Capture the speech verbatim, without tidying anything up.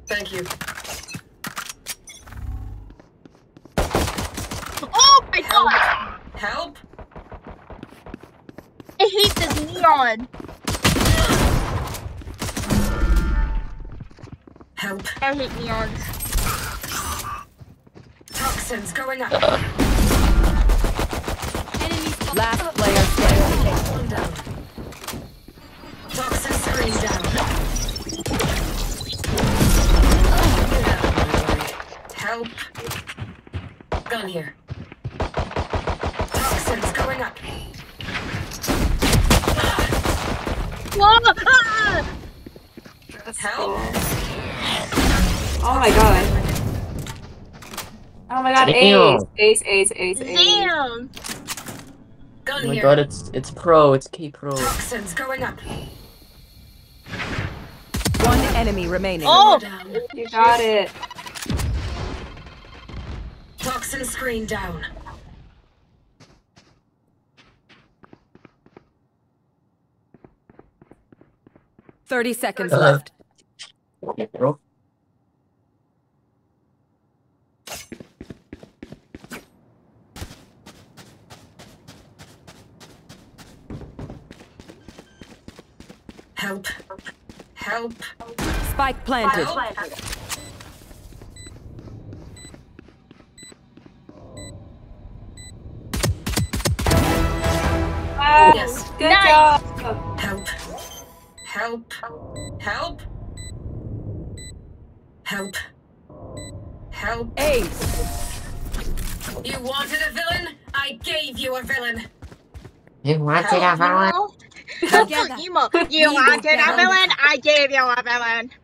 Thank you. Oh my Help. god! Help! I hate this neon. Help. I hate neons. Toxins going up. Last player standing. One down. Toxin screen down. Help. Gun here. Toxins going up. Whoa! Ah! Help. Oh my god. Oh my god, Damn. ace, ace, ace, ace, ace. Damn! Gun Oh my here. god, it's it's pro, it's K pro. Toxins going up. One enemy remaining. Oh! Down. You got it. Toxin screen down. Thirty seconds Uh, left. K pro. Help. Help. Spike planted. Help. Wow. Yes. Good Nice. job. Help. Help. Help. Help. Help. Ace. You wanted a villain? I gave you a villain. You wanted a villain? Emo? Emo. You wanted a villain? I gave you a villain.